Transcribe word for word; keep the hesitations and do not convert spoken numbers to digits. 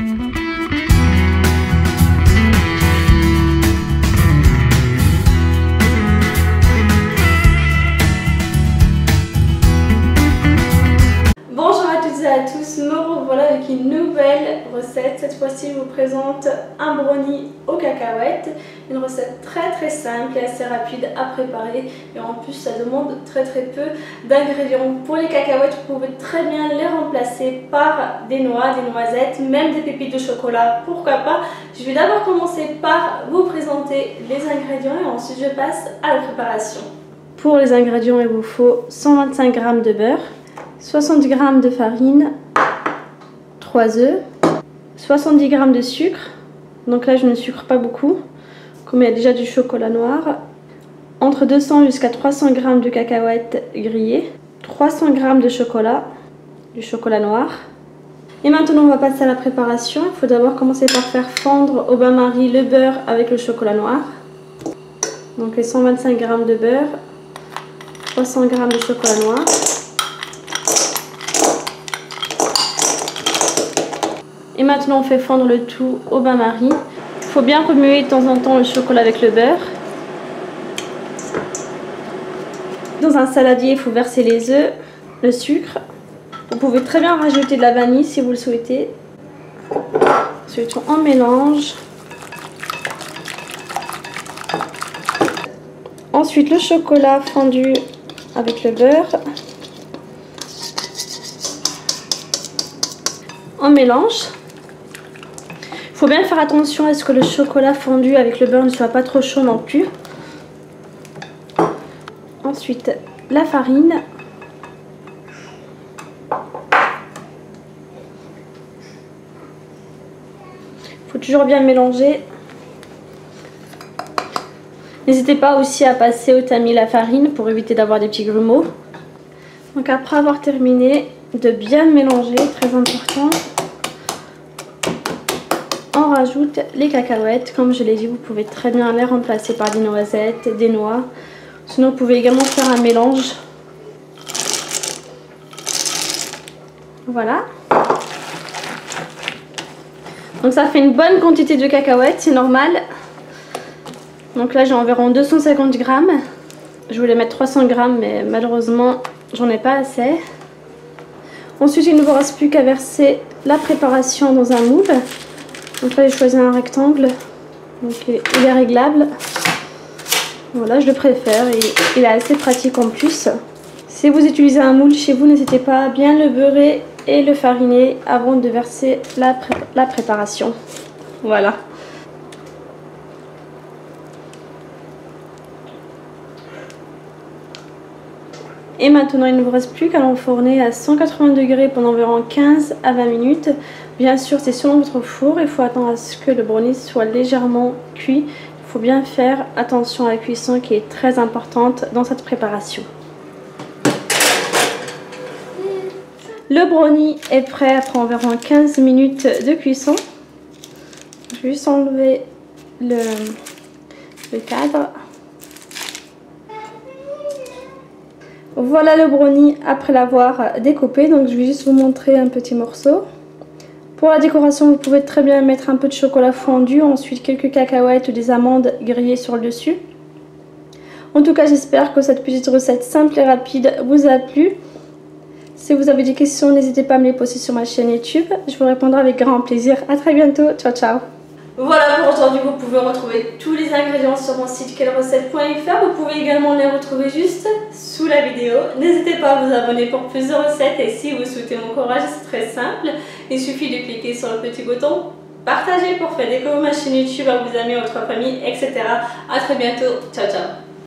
À tous, me revoilà avec une nouvelle recette. Cette fois-ci, je vous présente un brownie aux cacahuètes. Une recette très très simple et assez rapide à préparer. Et en plus, ça demande très très peu d'ingrédients. Pour les cacahuètes, vous pouvez très bien les remplacer par des noix, des noisettes, même des pépites de chocolat, pourquoi pas. Je vais d'abord commencer par vous présenter les ingrédients et ensuite je passe à la préparation. Pour les ingrédients, il vous faut cent vingt-cinq grammes de beurre, soixante grammes de farine, trois œufs, soixante-dix grammes de sucre, donc là je ne sucre pas beaucoup, comme il y a déjà du chocolat noir, entre deux cents jusqu'à trois cents grammes de cacahuètes grillées, trois cents grammes de chocolat, du chocolat noir. Et maintenant on va passer à la préparation. Il faut d'abord commencer par faire fondre au bain-marie le beurre avec le chocolat noir. Donc les cent vingt-cinq grammes de beurre, trois cents grammes de chocolat noir. Et maintenant on fait fondre le tout au bain-marie. Il faut bien remuer de temps en temps le chocolat avec le beurre. Dans un saladier, il faut verser les œufs, le sucre. Vous pouvez très bien rajouter de la vanille si vous le souhaitez. Ensuite on mélange. Ensuite le chocolat fondu avec le beurre. On mélange. Il faut bien faire attention à ce que le chocolat fondu avec le beurre ne soit pas trop chaud non plus. Ensuite, la farine. Il faut toujours bien mélanger. N'hésitez pas aussi à passer au tamis la farine pour éviter d'avoir des petits grumeaux. Donc après avoir terminé de bien mélanger, très important, on rajoute les cacahuètes. Comme je l'ai dit, vous pouvez très bien les remplacer par des noisettes, des noix. Sinon, vous pouvez également faire un mélange. Voilà. Donc ça fait une bonne quantité de cacahuètes, c'est normal. Donc là, j'ai environ deux cent cinquante grammes. Je voulais mettre trois cents grammes, mais malheureusement, j'en ai pas assez. Ensuite, il ne vous reste plus qu'à verser la préparation dans un moule. Donc là j'ai choisi un rectangle, donc il est réglable. Voilà, je le préfère et il est assez pratique en plus. Si vous utilisez un moule chez vous, n'hésitez pas à bien le beurrer et le fariner avant de verser la, pré la préparation. Voilà. Et maintenant, il ne vous reste plus qu'à l'enfourner à cent quatre-vingts degrés pendant environ quinze à vingt minutes. Bien sûr, c'est selon votre four. Il faut attendre à ce que le brownie soit légèrement cuit. Il faut bien faire attention à la cuisson qui est très importante dans cette préparation. Le brownie est prêt après environ quinze minutes de cuisson. Je vais juste enlever le, le cadre. Voilà le brownie après l'avoir découpé, donc je vais juste vous montrer un petit morceau. Pour la décoration, vous pouvez très bien mettre un peu de chocolat fondu, ensuite quelques cacahuètes ou des amandes grillées sur le dessus. En tout cas, j'espère que cette petite recette simple et rapide vous a plu. Si vous avez des questions, n'hésitez pas à me les poser sur ma chaîne YouTube. Je vous répondrai avec grand plaisir. A très bientôt. Ciao, ciao. Voilà pour aujourd'hui, vous pouvez retrouver tous les ingrédients sur mon site quelle recette point F R. Vous pouvez également les retrouver juste sous la vidéo. N'hésitez pas à vous abonner pour plus de recettes et si vous souhaitez m'encourager, c'est très simple. Il suffit de cliquer sur le petit bouton partager pour faire découvrir ma chaîne YouTube à vos amis, à votre famille, et cetera. A très bientôt. Ciao, ciao.